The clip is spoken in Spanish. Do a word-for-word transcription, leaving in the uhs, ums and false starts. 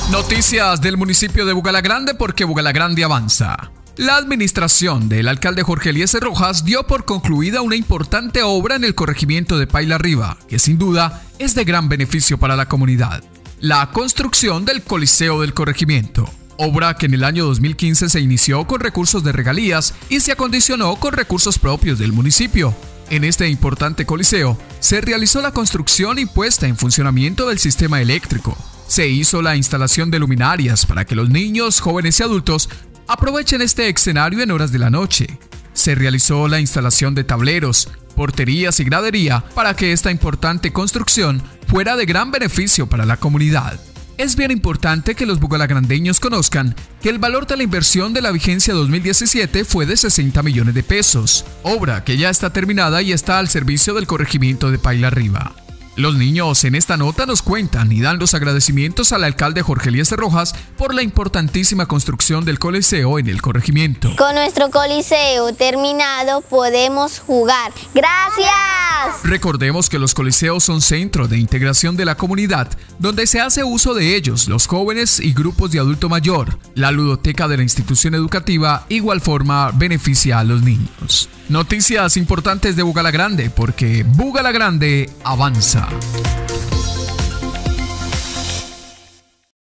Noticias del municipio de Bugalagrande porque Bugalagrande avanza. La administración del alcalde Jorge Eliezer Rojas dio por concluida una importante obra en el corregimiento de Paila Arriba, que sin duda es de gran beneficio para la comunidad. La construcción del Coliseo del Corregimiento, obra que en el año dos mil quince se inició con recursos de regalías y se acondicionó con recursos propios del municipio. En este importante coliseo se realizó la construcción y puesta en funcionamiento del sistema eléctrico. Se hizo la instalación de luminarias para que los niños, jóvenes y adultos aprovechen este escenario en horas de la noche. Se realizó la instalación de tableros, porterías y gradería para que esta importante construcción fuera de gran beneficio para la comunidad. Es bien importante que los bugalagrandeños conozcan que el valor de la inversión de la vigencia dos mil diecisiete fue de sesenta millones de pesos, obra que ya está terminada y está al servicio del corregimiento de Paila Arriba. Los niños en esta nota nos cuentan y dan los agradecimientos al alcalde Jorge Eliezer Rojas por la importantísima construcción del coliseo en el corregimiento. Con nuestro coliseo terminado podemos jugar. ¡Gracias! Recordemos que los coliseos son centros de integración de la comunidad, donde se hace uso de ellos los jóvenes y grupos de adulto mayor. La ludoteca de la institución educativa igual forma beneficia a los niños. Noticias importantes de Bugalagrande porque Bugalagrande avanza.